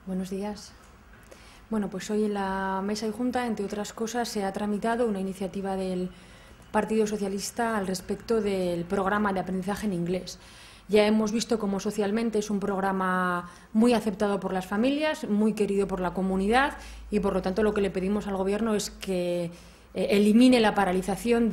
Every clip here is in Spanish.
Buenos días. Bueno, pues hoy en la Mesa y Junta, entre otras cosas, se ha tramitado una iniciativa del Partido Socialista al respecto del programa de aprendizaje en inglés. Ya hemos visto cómo socialmente es un programa muy aceptado por las familias, muy querido por la comunidad y, por lo tanto, lo que le pedimos al Gobierno es que elimine la paralización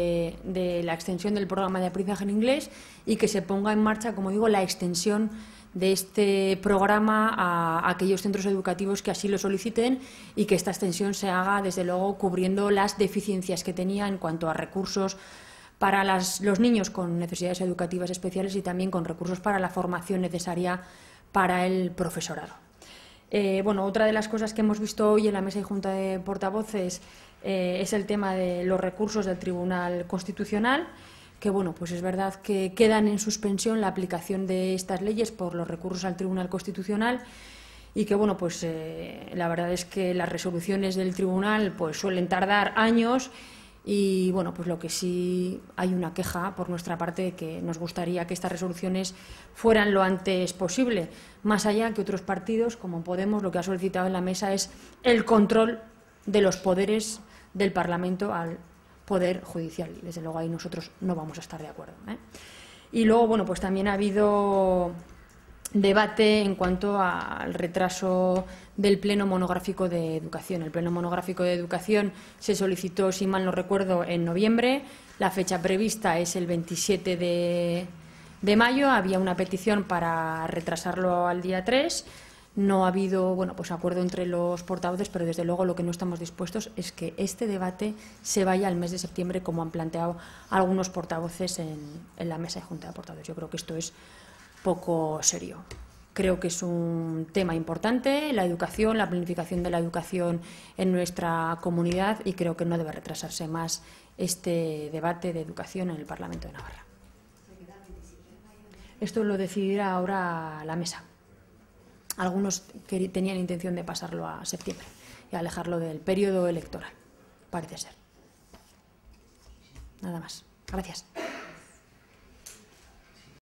de la extensión del programa de aprendizaje en inglés y que se ponga en marcha, como digo, la extensión de este programa a aquellos centros educativos que así lo soliciten y que esta extensión se haga, desde luego, cubriendo las deficiencias que tenía en cuanto a recursos para los niños con necesidades educativas especiales y también con recursos para la formación necesaria para el profesorado. Bueno, otra de las cosas que hemos visto hoy en la Mesa y Junta de Portavoces es el tema de los recursos del Tribunal Constitucional, que bueno, pues es verdad que quedan en suspensión la aplicación de estas leyes por los recursos al Tribunal Constitucional y que bueno, pues la verdad es que las resoluciones del Tribunal pues suelen tardar años y bueno, pues lo que sí hay una queja por nuestra parte, que nos gustaría que estas resoluciones fueran lo antes posible, más allá que otros partidos como Podemos lo que ha solicitado en la mesa es el control de los poderes del Parlamento al Poder Judicial. Y desde luego ahí nosotros no vamos a estar de acuerdo, ¿eh? Y luego, bueno, pues también ha habido debate en cuanto al retraso del Pleno Monográfico de Educación. El Pleno Monográfico de Educación se solicitó, si mal no recuerdo, en noviembre. La fecha prevista es el 27 de mayo. Había una petición para retrasarlo al día 3. No ha habido pues acuerdo entre los portavoces, pero desde luego lo que no estamos dispuestos es que este debate se vaya al mes de septiembre, como han planteado algunos portavoces en la Mesa y Junta de Portavoces. Yo creo que esto es poco serio. Creo que es un tema importante, la educación, la planificación de la educación en nuestra comunidad, y creo que no debe retrasarse más este debate de educación en el Parlamento de Navarra. Esto lo decidirá ahora la mesa. Algunos tenían intención de pasarlo a septiembre y alejarlo del periodo electoral, parece ser. Nada más. Gracias.